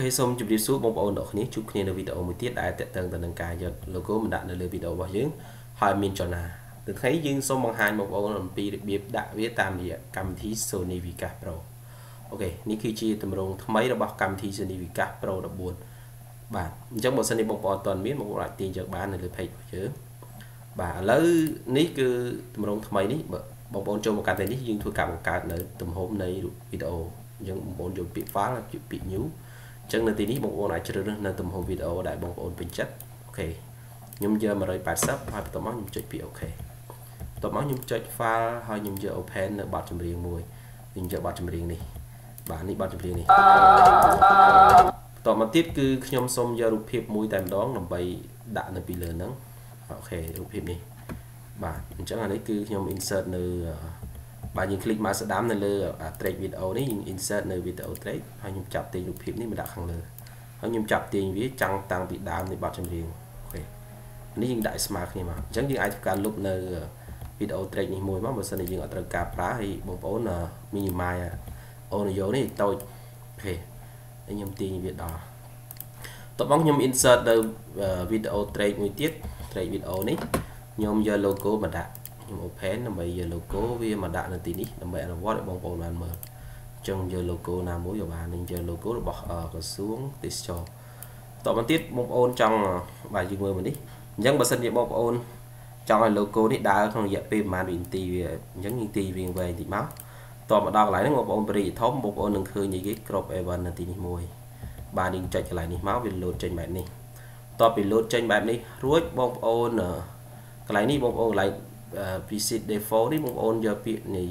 Hey, xong chụp đi xuống bông ôn độ này chụp kiaនៅ video មួយទៀតដែលតេតឹងទៅនឹងការយក logo មកដាក់នៅលើ video របស់យើងហើយមានចលនាទៅថ្ងៃយើងសូមបង្ហាញបងប្អូនអំពីរបៀបដាក់វាតាមរយៈកម្មវិធី Sony Vegas Pro អូខេនេះគឺជាទម្រង់ថ្មីរបស់កម្មវិធី Sony Vegas Pro 14បាទអញ្ចឹងបើសិនជាបងប្អូនអត់ទាន់មានបងប្អូនអាចទាញយកបាននៅលើ page របស់យើងបាទឥឡូវនេះគឺទម្រង់ថ្មីនេះបងប្អូនចូលមកកាន់តែនេះយើងធ្វើការបង្កើតនៅទំហំនៃវីដេអូអញ្ចឹងបងប្អូនយកពាក្យ file ហើយពាក្យ new ចឹងនៅទីនេះបងប្អូនអាចជ្រើសរើសនៅទំហំវីដេអូដែលបងប្អូនពេញចិត្តអូខេខ្ញុំយក180ហើយបន្ទាប់មកខ្ញុំចុចពីអូខេបន្ទាប់មកខ្ញុំចុច file ហើយខ្ញុំយក open នៅបទចម្រៀងមួយខ្ញុំយកបទចម្រៀងនេះបាទនេះបទចម្រៀងនេះបន្ទាប់មកទៀតគឺខ្ញុំសូមយករូបភាពមួយតែម្ដងដើម្បីដាក់នៅពីលើហ្នឹងអូខេរូបភាពនេះបាទអញ្ចឹងអានេះគឺខ្ញុំ insert នៅបាទយើង click មកស្ដាំនៅលើ track video នេះយើង insert នៅ video track ហើយខ្ញុំចាប់ទាញរូបភាពនេះមកដាក់ខាងលើហើយខ្ញុំចាប់ទាញវាចាំងតាំងពីដើមនៃបទចម្រៀងអូខេនេះយើងដាក់ស្មើគ្នាមកអញ្ចឹងយើងអាចធ្វើការលុបនៅ video track នេះមួយមកបើសិនជាយើងអត់ត្រូវការប្រើហើយបងប្អូន minimize audio នេះតូចអូខេហើយខ្ញុំទាញវាដល់តបខ្ញុំ insert នៅ video track មួយទៀត track video នេះខ្ញុំយក logo មកដាក់ខ្ញុំ open ដើម្បីយក logo វាមកដាក់នៅទីនេះដើម្បីអនុវត្តឲ្យបងប្អូនបានមើលអញ្ចឹងយក logo ណាមួយក៏បាននឹងយក logo របស់ក្រសួងទេសចរតទៅទៀតបងប្អូនចង់បាទយើងមើលមកនេះអញ្ចឹងបើសិនជាបងប្អូនចង់ឲ្យ logo នេះដើរក្នុងរយៈពេលប្រហែលវិនាទីវាអញ្ចឹងយើងទីវាវែងតិចមកតមកដល់កន្លែងហ្នឹងបងប្អូនបរិយាធំបងប្អូននឹងឃើញគេគ្រប់ event នៅទីនេះមួយបាទយើងចុចកន្លែងនេះមកវា load ចេញបែបនេះតពី load ចេញបែបនេះរួចបងប្អូនកន្លែងនេះបងប្អូនកន្លែងvisit default នេះបងប្អូនយកពាក្យនេះ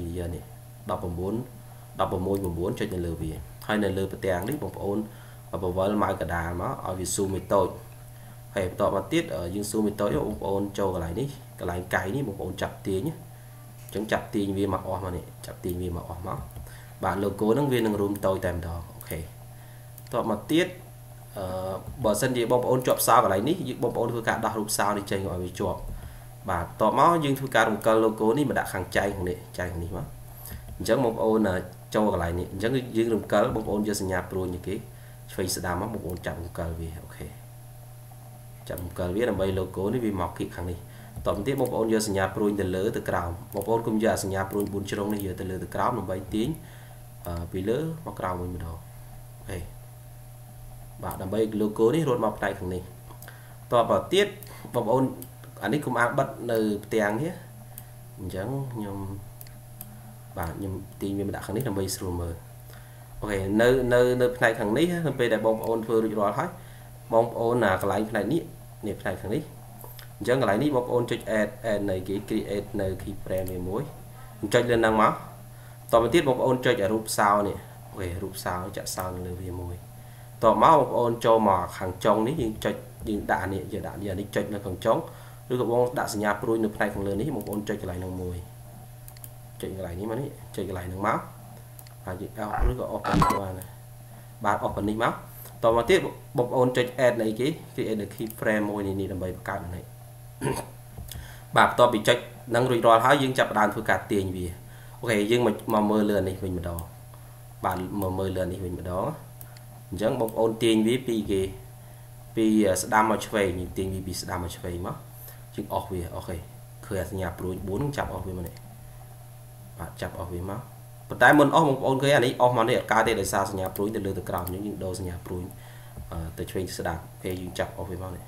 19 ចុចនៅលើវាហើយនៅលើប្រទាំងនេះបងប្អូនបវលម៉ៅកដាលមកឲ្យវា zoom ឲ្យតូចហើយបន្តមកទៀតយើង zoom ឲ្យតូចបងប្អូនចូលកន្លែងនេះកន្លែងកៃនេះបងប្អូនចាប់ទាញអញ្ចឹងចាប់ទាញវាមកអស់មកនេះចាប់ទាញវាមកអស់មកបាទ logo ហ្នឹងវានឹងរួមតូចតែម្ដងអូខេបន្តមកទៀតបើសិនជាបងប្អូនជាប់សោកន្លែងនេះយើងបងប្អូនធ្វើការដោះរូបសោនេះចេញឲ្យវាជាប់បាទតបមកយើងធ្វើការរំកិល logo នេះមកដាក់ខាងចែងខាងនេះចែងខាងនេះមកអញ្ចឹងបងប្អូនចូលកន្លែងនេះអញ្ចឹងយើងរំកិលបងប្អូនយកសញ្ញាព្រួយនេះគេឆ្វេងស្ដាំមកបងប្អូនចាប់រំកិលវាអូខេចាប់រំកិលវាដើម្បី logo នេះវាមកគៀកខាងនេះតទៅទៀតបងប្អូនយកសញ្ញាព្រួយទៅលើទៅក្រោមបងប្អូនកុំយកសញ្ញាព្រួយ4ជ្រុងនេះយកទៅលើទៅក្រោមដើម្បីទាញពីលើមកក្រោមវិញម្ដងអូខេបាទដើម្បី logo នេះរត់មកផ្នែកខាងនេះតទៅទៀតបងប្អូនអានេះកុំអានបិទនៅផ្ទាំងនេះអញ្ចឹងខ្ញុំបាទខ្ញុំទាញវាមកដាក់ខាងនេះដើម្បីស្រួលមើលអូខេនៅផ្នែកខាងនេះនៅពេលដែលបងប្អូនធ្វើរួចរាល់ហើយបងប្អូនកន្លែងផ្នែកនេះផ្នែកខាងនេះអញ្ចឹងកន្លែងនេះបងប្អូនចុច add នៅគេ create នៅ keyframe វាមួយចុចលើហ្នឹងមកតទៅទៀតបងប្អូនចុចរូបសោនេះអូខេរូបសោចាក់សោលើវាមួយតមកបងប្អូនចូលមកខាងចុងនេះយើងចុចយើងដាក់នេះយើងដាក់នេះចុចនៅខាងចុងឬក៏បងដាក់សញ្ញាព្រួយនៅផ្នែកខាងលើនេះបងប្អូនចុចកន្លែងហ្នឹងមួយចុចកន្លែងនេះមកនេះចុចកន្លែងហ្នឹងមកហើយយើងអស់ឬក៏អស់ទៅបានបាទអស់ប៉ុណ្នេះមកតមកទៀតបងប្អូនចុច add នៅគេ create នៅ keyframe មួយនេះដើម្បីបង្កើតនេះបាទបន្ទាប់ពីចុចហ្នឹងរួចរាល់ហើយយើងចាប់ផ្ដើមធ្វើការទាញវាអូខេយើងមកមើលលើនេះវិញម្ដងបាទមើលលើនេះវិញម្ដងអញ្ចឹងបងប្អូនទាញវាពីគេពីស្ដាំមកឆ្វេងទាញវាពីស្ដាំមកឆ្វេងមកយើងអស់វាអូខេឃើញសញ្ញាព្រួយ4ចាប់អស់វាមកនេះបាទចាប់អស់វាមកប៉ុន្តែមុនអស់បងប្អូនឃើញអានេះអស់មកនេះអត់កើតទេដោយសារសញ្ញាព្រួយទៅលើទៅក្រោមយើងដូរសញ្ញាព្រួយទៅឆ្វេងទៅស្ដាំអូខេយើងចាប់អស់វាមកនេះ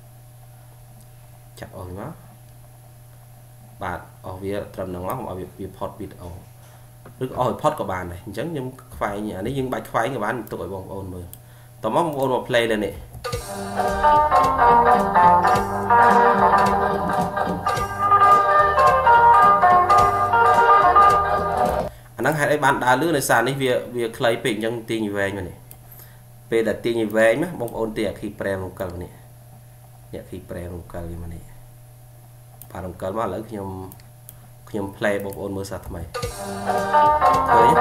ចាប់អស់វាមកបាទអស់វាត្រឹមហ្នឹងមកកុំឲ្យវាផុតវីដេអូឬក៏អស់ឲ្យផុតក៏បានដែរអញ្ចឹងខ្ញុំខ្វែងអានេះយើងបាច់ខ្វែងក៏បានទុកឲ្យបងប្អូនមើលតមកបងប្អូនមក play លើនេះអាហ្នឹងហេតុអីបានដើរលឿនដោយសារនេះវាខ្លីពេកអញ្ចឹងទាញវែងមកនេះពេលដែលទាញវែងណាបងប្អូនទាញអា keyframe រំកិលនេះអ្នក keyframe រំកិលវាមកនេះបាទរំកិលមកឥឡូវខ្ញុំ play បងប្អូនមើលសាថ្មីឃើញ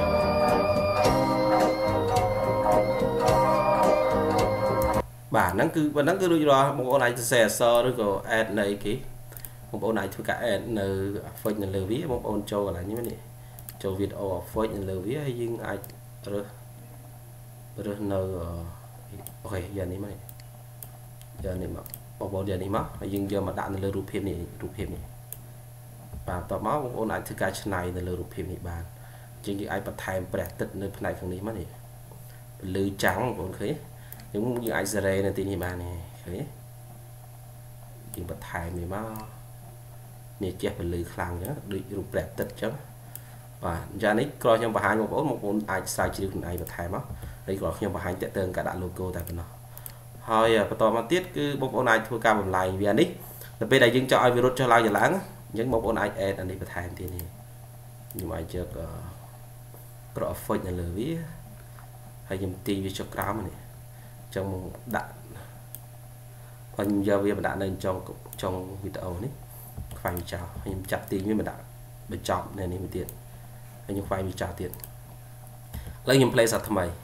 បាទហ្នឹង cứ vẫn đang cứ đôi rồi một con này sẽ so rồi có add này kì một con này thôi cả add nơi phơi nhận lừa ví một con châu là như thế này châu Việt ở phơi nhận lừa ví hay nhưng ai rồi nơi ok giờ này mà một bộ giờ này mà nhưng giờ mà đạn lừa rụp phim này vàต่อมาบางคนอาจจะการชนะในเรื่องรูปพิมพ์ในบ้านจริงๆไอ้ประเทศประเทศในภายในครั้งนี้มันนี่ลือจังบางคนnhữngไอซ์เรย์ในที่นี่บ้านนี่เคยจริงประเทศมีมาเนี่ยเจ็บเป็นลือคลังเนาะดูรูปประเทศจังvà giờ này coi trong bài hai một môn ai sai chỉ được nàyประเทศมั้งđây gọi trong bài hai sẽ tên cả đại logo tại bên nó thôi vàต่อมาtiết cứ một môn này thua cao một lại vì anh ấyแต่bây giờ dừng cho ai virus cho lại giờ lãng những một con ai anh đi bật hàng thì nhưng mà chưa có rõ phơi nhà lửa ví hay dùng tivi cho cáo này trong đạn còn giờ bây giờ đạn lên trong video này phải chào hay chặt tiền với mình đạn bị chọn này mình tiền hay những phải bị trả tiền lấy những play sạch tham mày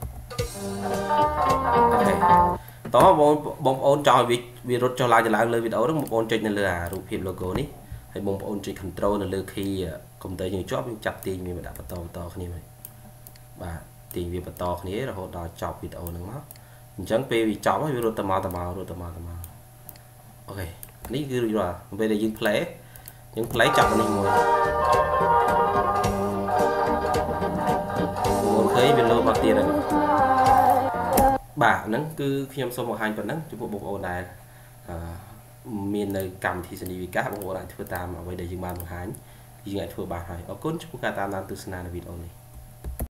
đó bông ôn cho virus cho lại lời video đó một ôn trên nhà lửa rụp hiệp logo này hay bông ôn chỉ control là lừa khi công ty những job chặt tiền mình đã bắt to cái này và tiền việc bắt to cái này là họ đòi chọc video nữa mà chẳng về vì chọc hay video tầm màu ok này cứ rồi về đây những play chọc này ngồi thấy video bao tiền này bà nó cứ khi em xong một hai tuần đó chúng bộ ôn này miền nơi cầm thì sẽ đi các bộ lại thưa tam ở đây để dừng bàn một hái dừng lại thưa bà hai ở cốt chúng ta tam đang từ sân này video này